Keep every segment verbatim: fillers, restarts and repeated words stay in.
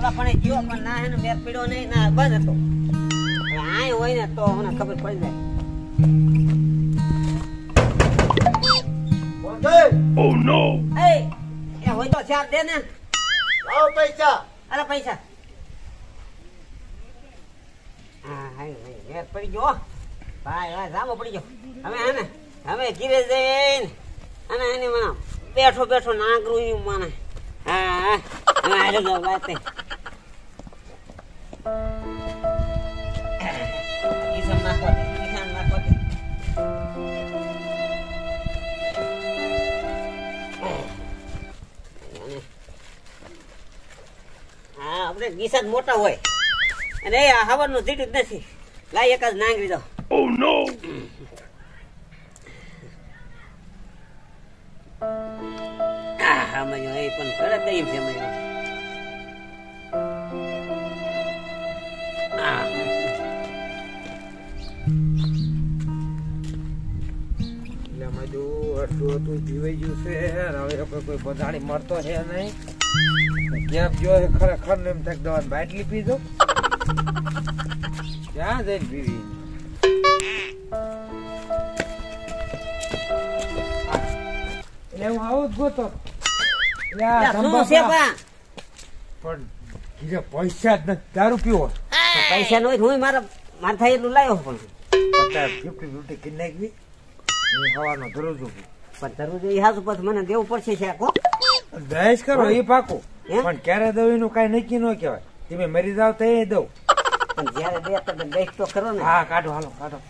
ઓલા પણ ગયો પણ ના હે ને મેર પીડ્યો નહીં ના બંધ હતો આય હોય ને તો મને ખબર પડી જાય Oh no! એ એ હોય તો ચાર દે ને લાવો પૈસા અરે પૈસા હા હાય મેર પડી ગયો ભાઈ ભાઈ જામો પડી ગયો હવે હે ને હવે ઘીરે જઈને અને એને મને બેઠો બેઠો નાગરું ઈ મને હા હવે આલો ગયો વાતે કિસમ નાખો કિસમ નાખો હા આપણે ગીસા મોટા હોય અને આ હવાનું જીડું જ નથી લાય એક જ નાંગરી દો Oh no! હા મજો એ પણ કરે દઈ છે મજો આ એટલે મજુ અડધું હતું જીવાઈ ગયું છે હવે કોઈ બધાડી મળતો છે નહીં ક્યાં જો ખરેખર ને એમ થાય દવા બાટલી પીધો ક્યાં જઈને પીવી એવું આવું જ ગોતો શું છે પા પણ કીધે પૈસા જ નથી દારૂ પીવો પૈસા નો હું મારા માથા એટલું લાવ્યો પણ પચાસ ફિફ્ટી ફિફ્ટી કિન નાખવી હું હવાનો દરરોજ પણ તરવું એ હાસુ પછી મને દેવું પડશે છે આખો દહેજ કરો એ પાકું પણ ક્યારે દઉં એનું કઈ નક્કી ન કહેવાય તમે મરી જાવ તો એ દઉં પણ જયારે દે તો દઈશ તો ખરો ને હા કાઢો હાલો કાઢો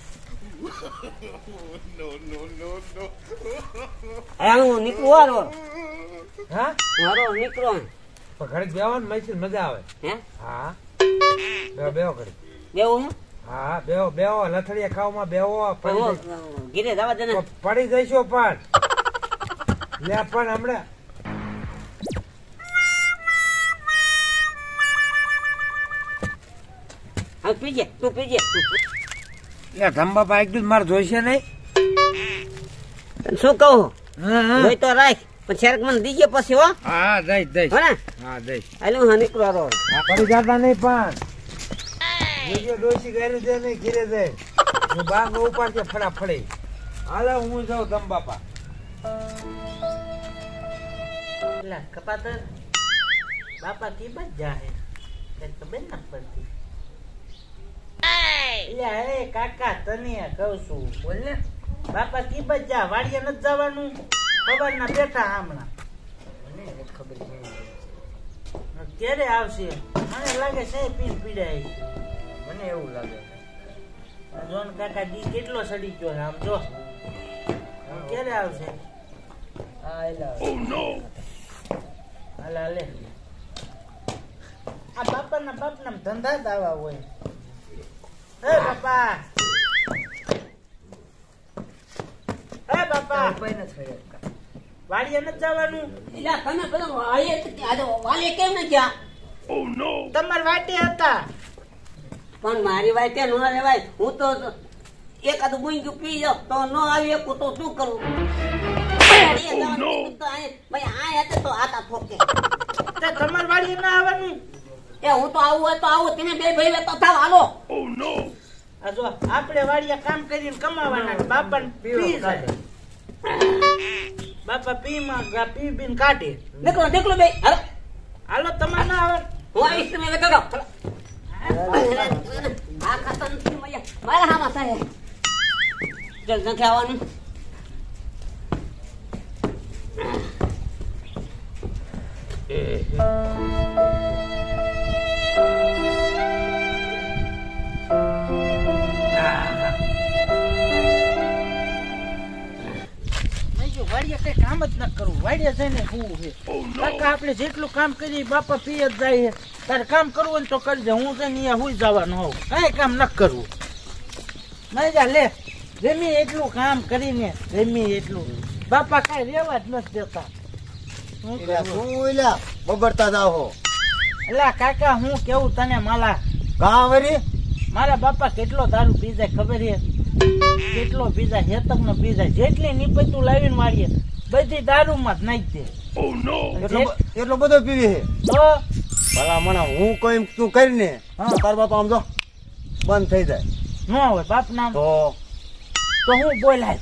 હું નીકળું હારો હા મારો નીકળો પણ ઘડીક બેવાનું મૈસી મજા આવે હે હા બેહો બેહો ઘડીક બેવું હે હા બેહો બેહો લથડિયા ખાવામાં બેહો પડી ઘીરે જવા દે ને જઈ- પડી જઈશો પણ લે પણ હમણાં હા પીજે તું પીજે લે ધમબાપા એકદમ મારે જોઈશે નહીં શું કહું હા હા જોઈ તો રાખ પણ શેરક મને દીજે પછી હો હા દઈશ દઈશ હો ને હા દઈશ હાલે હું નીકળવા રહો હા, પડી જતા નહીં પણ જોજો ડોસી ઘરે જાય નહીં ઘીરે જાય હું બાંગો ઉપાડ છે ફટાફડી હાલો હું જાઉં ધમબાપા કપાતર બાપા કી બચ જાહે ખબર ના પડતી એટલે હે કાકા તને કહું છું બોલ ને બાપા કી બચ જા વાડીએ નથી જવાનું ખબર ના બેઠા હમણાં મને ખબર ક્યારે આવશે મને લાગે છે પીન પીડાય છે મને એવું લાગે જોન કાકા દી કેટલો સડી ગયો આમ જો ક્યારે આવશે હા એલા Oh no! હાલે હાલે આ બાપાના બાપના ધંધા જ આવા હોય હે બાપા હે બાપા વાડીએ નથી જવાનું એટલે તમે પેલા વાલીએ આજે વાલીએ કેમ ન ગયા Oh no! તમાર વાટે હતા પણ મારી વાતે ન રેવાય હું તો એકાદું બુંગી પી જાઉં તો ન આવી શકું તો શું કરું ભાઈ આ હતો તો આતા ઠોકે તે તમાર વાડીએ ના આવવાનું એ હું તો આવું હોય તો આવું તમે બે ભાઈ તો થાવ હાલો Oh no! આ જો આપણે વાડીએ કામ કરીને કમાવાના બાપા પી જાય બાપા પી માં પી બીન કાઢે નીકળો નીકળો બે હાલો હાલો તમાર ના આવે હું આવીશ તમે વેતો આ ખાતા નથી મજા મારા હામાં થાય જલ નથી આવવાનું વાડીએ કઈ કામ જ ન કરવું વાડીએ જઈને શું છે કાકા આપણે જેટલું કામ કરીએ બાપા પી જ જાય તારે કામ કરવું હોય ને તો કરી દે હું છે ને અહીંયા હુઈ જવાનું હોઉં કઈ કામ ન કરવું નહીં જા લે જમી એટલું કામ કરીને જમી એટલું બાપા કઈ રેવા જ નથી દેતા શું કરવું? બબડતા જાઓ અલા કાકા હું કેવું તને માલા કા વરી મારા બાપા કેટલો દારૂ પી જાય ખબર છે કેટલો પી જાય હેતક નો પી જાય જેટલી નીપતું લાવીને મારીએ બધી દારૂ માં જ નાખી દે Oh no! એટલો એટલો બધો પીવી છે તો ભલા મણા હું કઈ તું કરીને હા. તાર બાપા આમ જો બંધ થઈ જાય ન હોય બાપ નામ તો તો હું બોલાય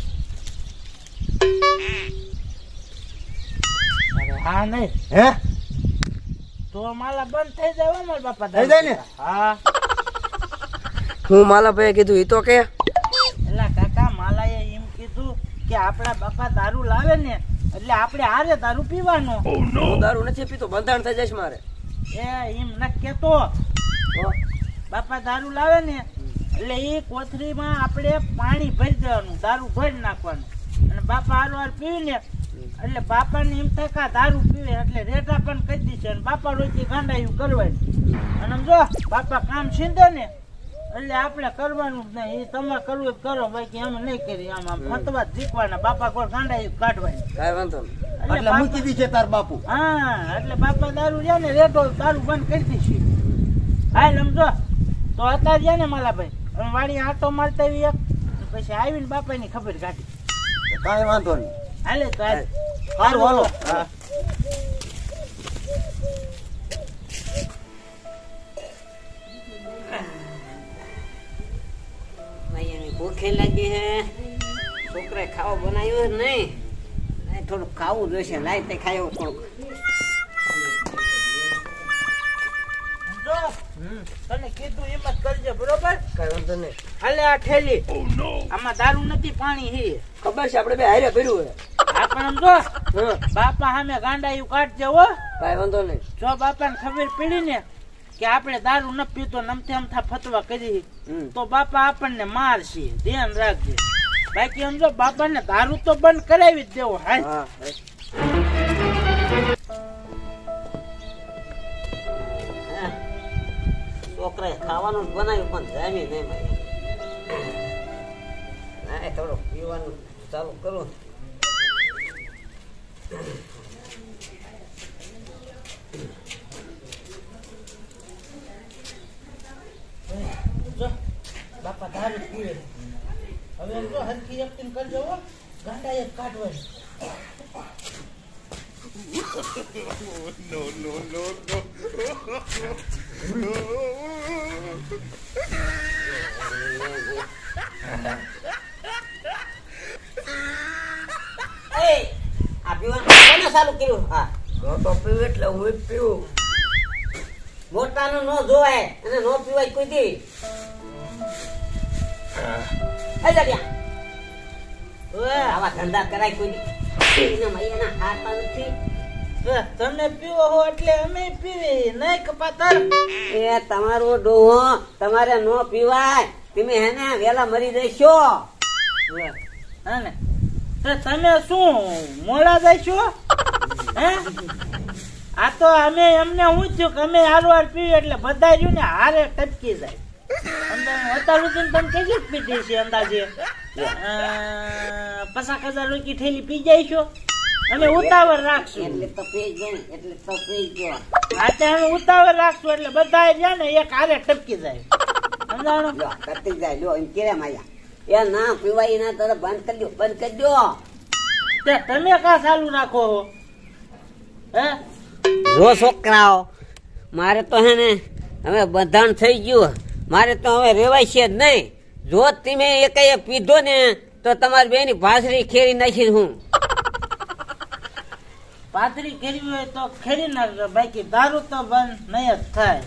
અરે હા નહીં હે તો માલા બંધ થઈ જાય હો મારા બાપા થઈ જાય ને? હા હું માલા ભાઈ કીધું એ તો કે એલા કાકા માલાએ એમ કીધું કે આપણા બાપા દારૂ લાવે ને એટલે આપણે હારે દારૂ પીવાનો હું દારૂ નથી પીતો બંધાણ થઈ જઈશ મારે એ એમ ન કેતો બાપા દારૂ લાવે ને એટલે એ કોથળીમાં આપણે પાણી ભરી દેવાનું દારૂ ભરી નાખવાનું અને બાપા હારો હાર પીવે ને એટલે બાપાને એમ થાય કે આ દારૂ પીવે એટલે રેટા પણ કહી દીશે અને બાપા રોજી ગાંડાયું કરવાનું અને આમ જો બાપા કામ છીંદે ને એટલે આપણે કરવાનું જ નહીં એ તમે કરવું જ કરો બાકી અમે નહીં કરી આમ આમ ફતવા જ શીખવાના બાપા કોઈ ગાંડાયું કાઢવાની કાંઈ વાંધો નહીં એટલે એટલે મૂકી બાપા- દીશે તાર બાપુ હા એટલે બાપા દારૂ રહ્યા ને રેટો દારૂ બંધ કરી દીધી હા સમજો તો અત્યારે રહ્યા ને માલાભાઈ હવે વાડી આટો મારતા આવી એક પછી આવીને બાપાની ખબર કાઢી કાંઈ વાંધો નહીં હાલે તો હાલ. સારું હાલો હા. ભાઈ એની ભૂખે લાગી હે છોકરાએ ખાવા બનાવ્યું જ નહીં લાય થોડુંક ખાવું જોઈશે લાય તે ખાયો થોડુંક સમજો? તને કીધું એમ જ કરજે બરોબર કાંઈ વાંધો નહીં હાલે આ ઠેલી આમાં દારૂ નથી પાણી હે ખબર છે આપણે બે હારે ભર્યું હે આ પણ સમજો હા બાપા સામે ગાંડાયું કાઢજે હો કાંઈ વાંધો નહીં જો બાપાને ખબર પડી ને કે આપણે દારૂ ન પીતો નમથે અમથા ફતવા કરી હમ. તો બાપા આપણને મારશે ધ્યાન રાખજે બાકી સમજો બાપાને દારૂ તો બંધ કરાવી જ દેવો હાલ હા છોકરાએ ખાવાનું જ બનાવ્યું પણ જામી નહીં મારી લાય થોડુંક પીવાનું ચાલુ કરું જો બાપા દારૂ પીવે હવે એમ જો હરખી એક્ટિંગ કરજો હો ગાંડા એક કાઢવાની એ આ પીવાનું કોને ચાલુ કર્યું હા તો તો પીવું એટલે હું જ પીવું મોટાનું ન જોવાય અને ન પીવાય કોઈ દી એ જડિયા ઓએ આવા ધંધા કરાય કોઈ દી એના મૈયાના હાથમાં નથી જો, તમે પીવો હો એટલે અમે પીવી નહીં કપાતર એ તમારો ડોહો તમારે ન પીવાય તમે હેને વેલા મરી જશો હા ને તો તમે શું મોડા જઈશો હે આ તો અમે એમને હું થયું કે અમે હારું હાર પીવી એટલે બધા રહ્યું ને હારે ટપકી જાય અત્યાર સુધી તમે કેટલી જ પીધી છે અંદાજે અ, પચાસ હજાર રૂપિયા થેલી પી જઈશો અમે ઉતાવળ રાખશું એટલે તો પી ગયો એટલે તો પી ગયો આજે અમે ઉતાવળ રાખશું એટલે બધા રહ્યા ને એક હારે ટપકી જાય સમજાણો લો કરતી જાય લો એમ કેરે માયા એ ના પીવાય ના તરફ બંધ કરી દો બંધ કરી દો તે તમે કા ચાલુ રાખો હો હે જો છોકરાઓ મારે તો હે ને હવે બંધાણ થઈ ગયું મારે તો હવે રેવાય છે જ નહીં જો તમે એકાએ પીધો ને તો તમારી બેની ભાસરી ખેરી નાખી હું પાતળી કરવી હોય તો ખેરી નાખજો બાકી દારૂ તો બંધ નહીં જ થાય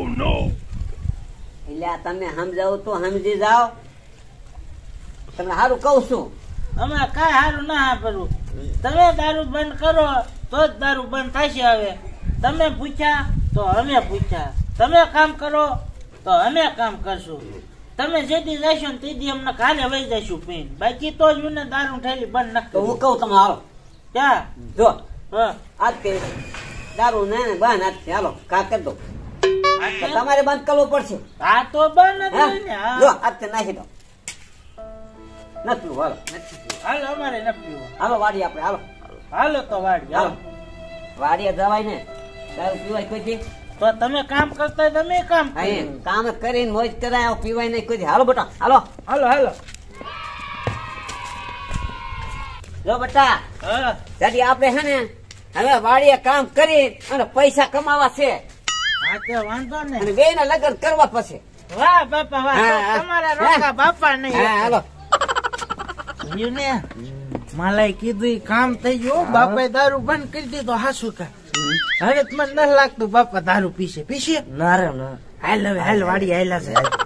એટલે આ તમે સમજાવો તો સમજી જાઓ તમને સારું કહું છું અમે કાંઈ સારું ના સાંભળવું તમે દારૂ બંધ કરો તો જ દારૂ બંધ થશે હવે તમે પૂછ્યા તો અમે પૂછ્યા તમે કામ કરો તો અમે કામ કરશું તમે જેથી જશો ને તેથી અમને કાલે વહી જશું પીને બાકી તો જ મને દારૂ થેલી બંધ ન તો હું કરું કહું તમે હાલો ક્યાં જો હા આજ કે દારૂ ને ને બંધ આજ હાલો કા કરી દો આ તો કેમ? તમારે બંધ કરવું પડશે આ તો બંધ જ હે? હોય ને હા. જો આજ તે નાખી દો નથી પીવું, હાલો નથી પીવું. હાલો અમારે ન પીવો હાલો વાડી આપણે હાલો હાલો તો વાડી હાલો હાલો વાડીએ જવાય ને દારૂ પીવાય કોઈ દી તો તમે કામ કરતા હોય તમે કામ હા, કરો એમ. કામ કરીને મોજ કરાય આવું પીવાય નહીં કોઈ દી. હાલો બેટા હાલો હાલો હાલો જો બેટા હા દાદી આપણે હે ને હવે વાડીએ કામ કરી અને પૈસા કમાવા છે હા તે વાંધો ને અને બે ના લગ્ન કરવા પછી. વાહ બાપા વાહ હા, હા. તમારા રોકા બાપા હા નહીં હાલો. જોયું ને માલાએ કીધું ઈ કામ થઈ ગયું બાપાએ દારૂ બંધ કરી દીધો હાસુ કા હવે મને નથી લાગતું બાપા દારૂ પીશે પીશે ના રે ના હાલ હવે હાલ વાડી હાલ્યા છે